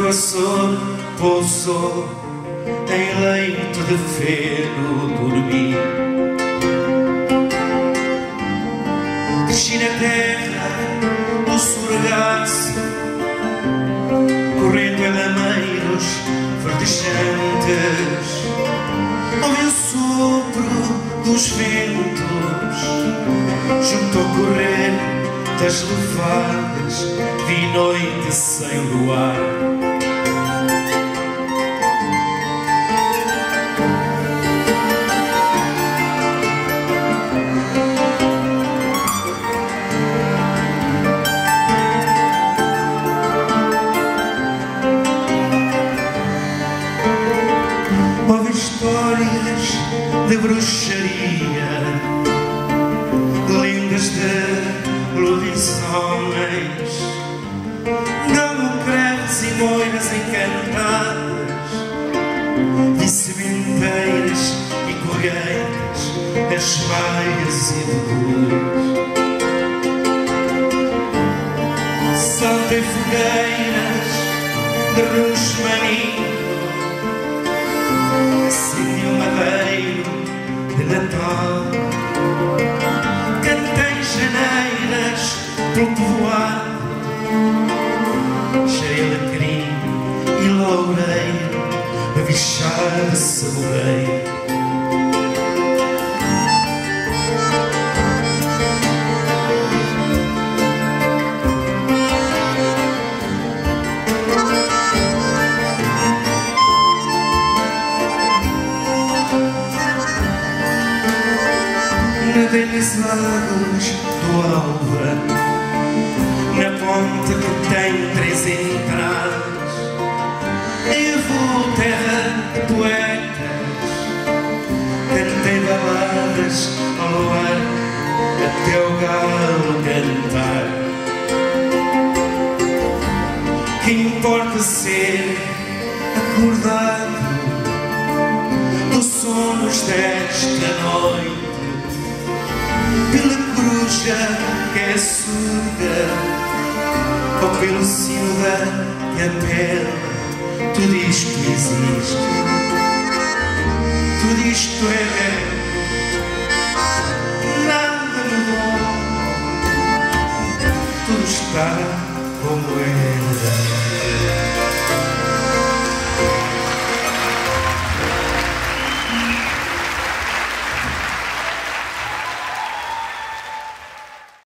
do Açor pousou em leito de feno dormir. Desci na terra o surgaço, correndo em lameiros verdejantes. Ouvi o sopro dos ventos, junto ao correr das levadas, vi noite sem luar. Ouvi histórias de bruxaria, lendas de lobisomens, creves e moiras encantadas, vi sementeiras e colheitas das baias e beduas. Saltei fogueiras de rusmaninho, acendi um madeiro de Natal, cantei janeiras pelo povoado, cheirei alecrim e loureiro, a bichar de saboreiro. Nadei nas águas do Alva, na ponte que tem 3 entradas. Eu vou terra de poetas, cantei baladas ao luar, até o galo cantar. Que importa ser acordado dos sonos desta noite, pela coruja que é surda, ou pelo sino que apela, tudo isto existe, tudo isto é nada mudou, tudo está como era.